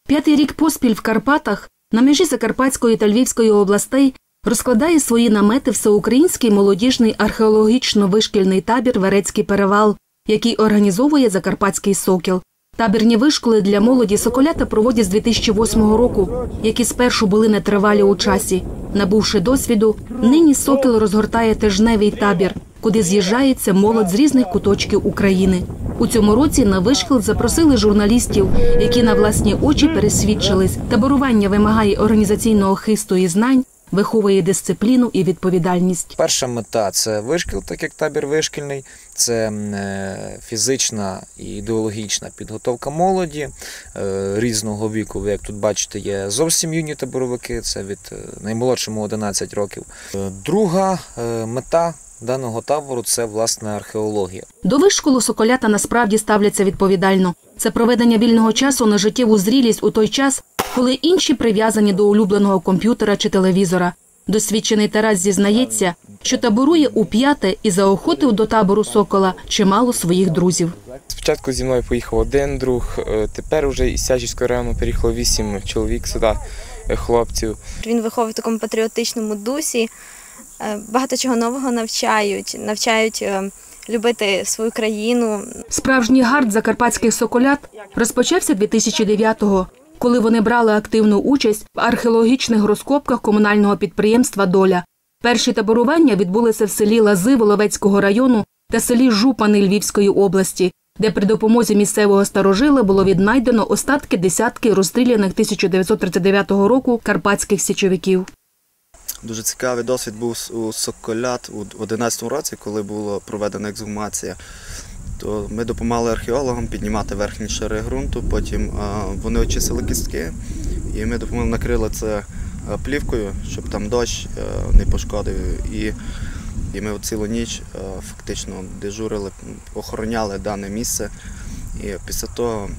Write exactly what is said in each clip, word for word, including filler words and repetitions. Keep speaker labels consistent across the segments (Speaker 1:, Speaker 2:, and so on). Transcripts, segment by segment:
Speaker 1: П'ятий рік поспіль в Карпатах, на межі Закарпатської та Львівської областей, розкладає свої намети всеукраїнський молодіжний археологічно-вишкільний табір «Верецький перевал», який організовує Закарпатський Сокіл. Табірні вишколи для молоді соколята проводять з дві тисячі восьмого року, які спершу були нетривалі у часі. Набувши досвіду, нині Сокіл розгортає тижневий табір, куди з'їжджається молодь з різних куточків України. У цьому році на вишкіл запросили журналістів, які на власні очі пересвідчились. Таборування вимагає організаційного хисту і знань, виховує дисципліну і відповідальність.
Speaker 2: Перша мета – це вишкіл, так як табір вишкільний. Це фізична і ідеологічна підготовка молоді різного віку. Ви, як тут бачите, є зовсім юні таборовики, це від наймолодшому одинадцять років. Друга мета даного табору – це, власне, археологія.
Speaker 1: До вишколу соколята насправді ставляться відповідально. Це проведення вільного часу на життєву зрілість у той час, коли інші прив'язані до улюбленого комп'ютера чи телевізора. Досвідчений Тарас зізнається, що таборує у п'яте і заохотив до табору «Сокола» чимало своїх друзів.
Speaker 3: Спочатку зі мною поїхав один друг, тепер вже із Сячівського району переїхало вісім чоловік сюди, хлопців.
Speaker 4: Він виховує в такому патріотичному дусі, багато чого нового навчають, навчають любити свою країну.
Speaker 1: Справжній гард закарпатських соколят розпочався дві тисячі дев'ятого, коли вони брали активну участь в археологічних розкопках комунального підприємства «Доля». Перші таборування відбулися в селі Лази Воловецького району та селі Жупани Львівської області, де при допомозі місцевого старожила було віднайдено остатки десятки розстріляних тисяча дев'ятсот тридцять дев'ятого року карпатських січовиків.
Speaker 5: Дуже цікавий досвід був у соколят у одинадцятому році, коли була проведена ексгумація. То ми допомагали археологам піднімати верхні шари ґрунту, потім вони очистили кістки, і ми допомогли, накрили це плівкою, щоб там дощ не пошкодив. І, і ми цілу ніч фактично дежурили, охороняли дане місце. І після того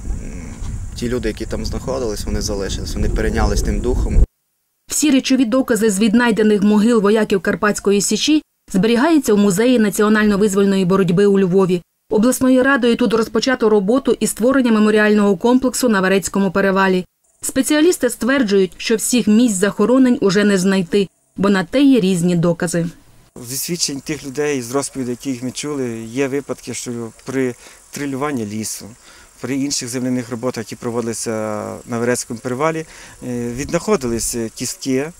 Speaker 5: ті люди, які там знаходились, вони залишились, вони перейнялись тим духом.
Speaker 1: Всі речові докази з віднайдених могил вояків Карпатської Січі зберігаються в Музеї національно-визвольної боротьби у Львові. Обласною радою тут розпочато роботу із створення меморіального комплексу на Верецькому перевалі. Спеціалісти стверджують, що всіх місць захоронень уже не знайти, бо на те є різні докази.
Speaker 6: Зі свідчень тих людей, з розповідей, яких ми чули, є випадки, що при трилюванні лісу, при інших земляних роботах, які проводилися на Верецькому перевалі, віднаходилися кістки,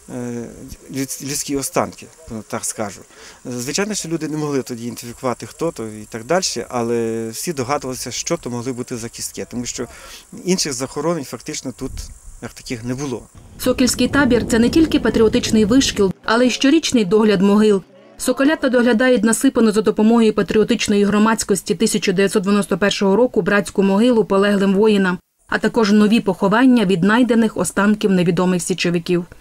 Speaker 6: людські останки, так скажу. Звичайно, що люди не могли тоді ідентифікувати, хто то і так далі, але всі догадувалися, що то могли бути за кістки, тому що інших захоронень фактично тут як таких не було.
Speaker 1: Сокільський табір – це не тільки патріотичний вишкіл, але й щорічний догляд могил. Соколята доглядають насипану за допомогою патріотичної громадськості тисяча дев'ятсот дев'яносто першого року братську могилу полеглим воїнам, а також нові поховання віднайдених останків невідомих січовиків.